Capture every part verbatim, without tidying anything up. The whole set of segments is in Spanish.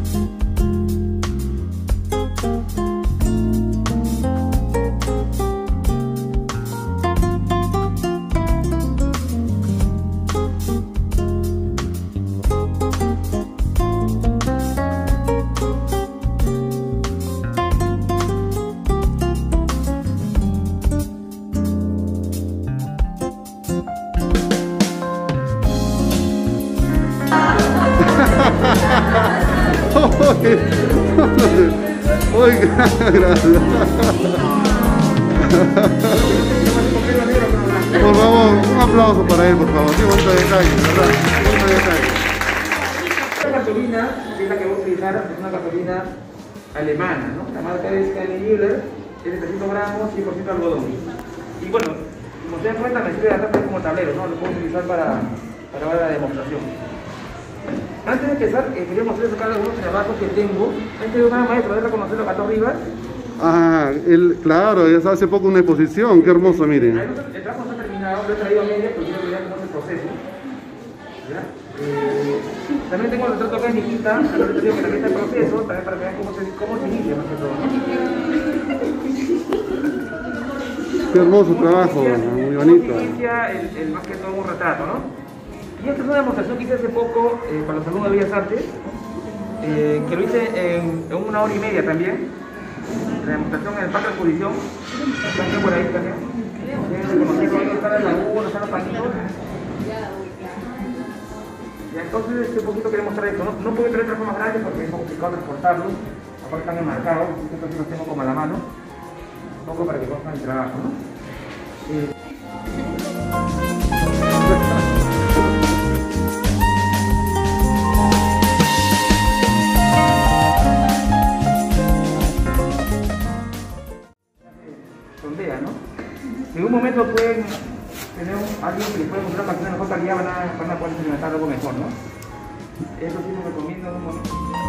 Oiga, gracias. Por favor, un aplauso para él, por favor. Qué bonito detalle, ¿verdad? Qué bonito detalle. Esta gasolina, que es la que voy a utilizar, es una gasolina alemana, ¿no? La marca es Kali Müller, es de trescientos gramos, cien por ciento algodón. Y bueno, como se dan cuenta, me estoy adaptando como tablero, ¿no? Lo puedo utilizar para, para la demostración. Antes de empezar, eh, quería mostrarles acá algunos trabajos que tengo. Este es una maestra, ¿debe reconocerlo acá arriba? Ah, él, claro, ya hace poco una exposición, qué hermoso, miren. El trabajo no está terminado, lo he traído a media, pero quiero que vean cómo es el proceso. Eh, también tengo el retrato acá en mi hijita, pero les digo que también está el proceso, también para que vean cómo se, cómo se inicia más que todo, ¿no? Qué hermoso trabajo, muy bonito. Cómo se inicia el, el, más que todo un retrato, ¿no? Y esta es una demostración que hice hace poco eh, para los alumnos de Bellas Artes, eh, que lo hice en, en una hora y media también. La demostración en el parque de exposición, también por ahí también. Reconocer dónde está la laguna, están los pañitos. Y entonces este poquito quería mostrar esto. No, no puedo traer trabajos más grandes porque es complicado transportarlos. Aparte están enmarcados, estos sí los tengo como a la mano. Un poco para que conozcan el trabajo, ¿no? Eh, ¿no? En un momento pueden tener un, alguien que les puede mostrar una máquina de mejor calidad, van a, van a poder experimentar algo mejor, ¿no? Eso sí lo recomiendo en un momento.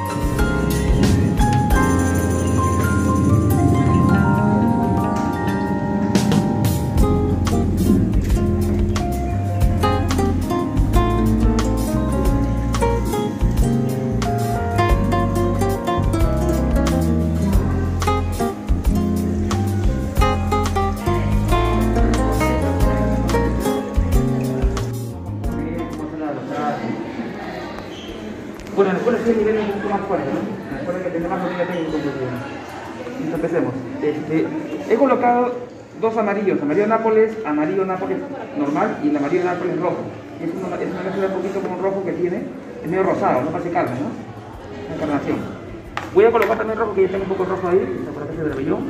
Bueno, en la escuela sí el nivel es un poquito más fuerte, ¿no? En la escuela hay que tener más dominio técnico. Entonces empecemos. Este, he colocado dos amarillos, amarillo Nápoles, amarillo Nápoles normal y el amarillo Nápoles rojo. Es una, es una mezcla un poquito como un rojo que tiene, es medio rosado, no parece calma, ¿no? Una encarnación. Voy a colocar también rojo, que ya tengo un poco rojo ahí, está por acá ese barbillón.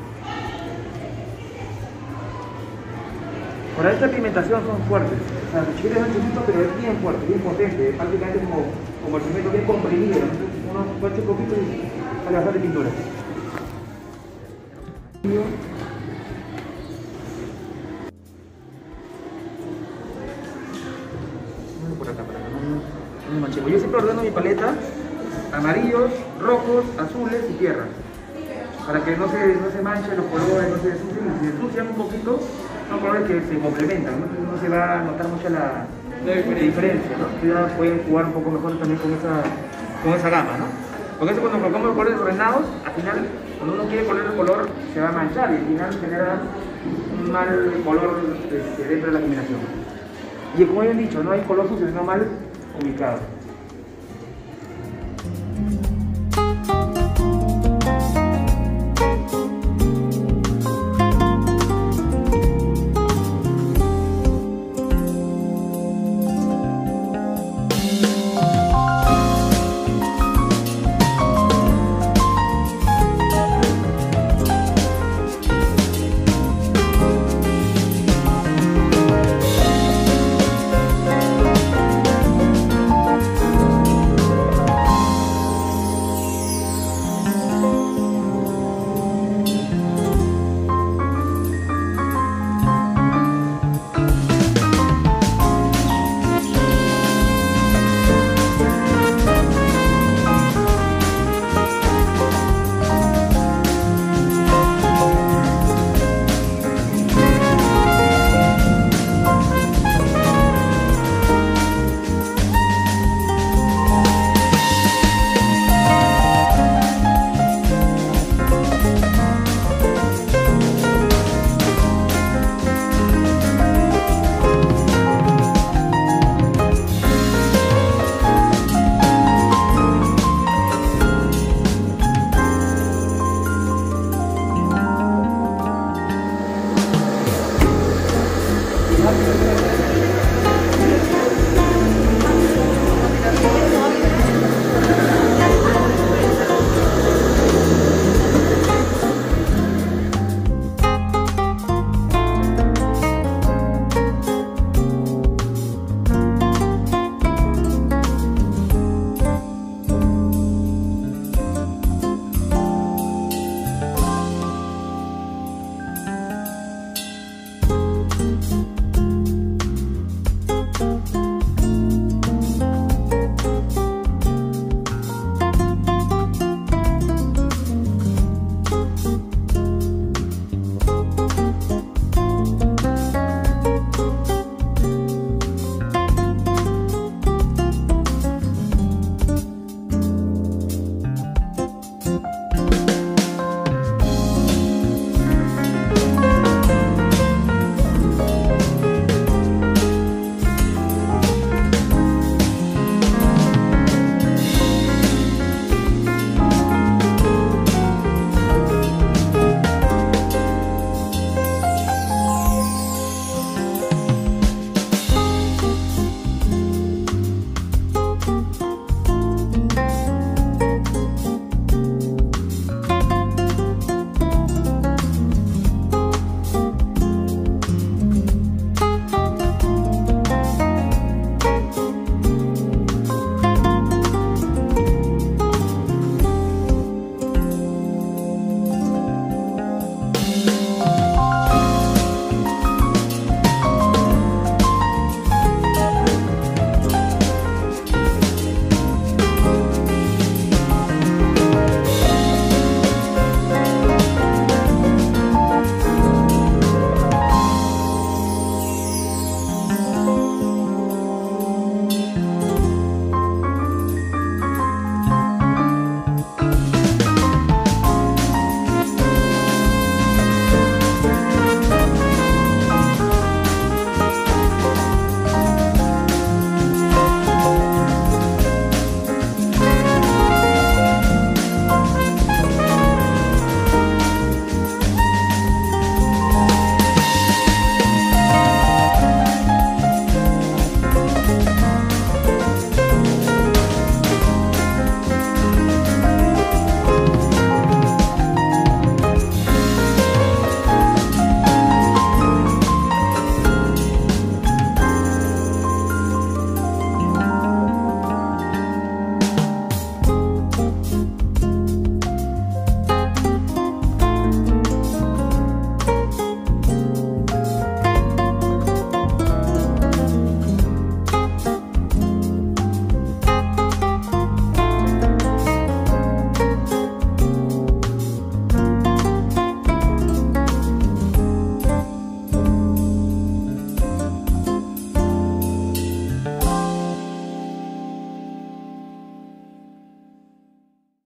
Para esta pigmentación son fuertes, o sea, los chiquitos son chiquitos, pero es bien fuerte, bien potente, prácticamente como, como el pigmento bien comprimido, ¿no? Uno cuacha un poquito y sale bastante pintura. Por acá, por acá, no, no me manchego. Yo siempre ordeno mi paleta, amarillos, rojos, azules y tierras, para que no se, no se manchen los colores, no se ensucien, y si se ensucian un poquito, son colores que se complementan, ¿no? Entonces no se va a notar mucho la, la diferencia, ¿no? Ya pueden jugar un poco mejor también con esa, con esa gama, ¿no? Porque eso cuando colocamos los colores ordenados, al final, cuando uno quiere poner el color, se va a manchar y al final genera un mal color este, dentro de la combinación. Y como habían dicho, no hay color sucio, sino mal ubicado.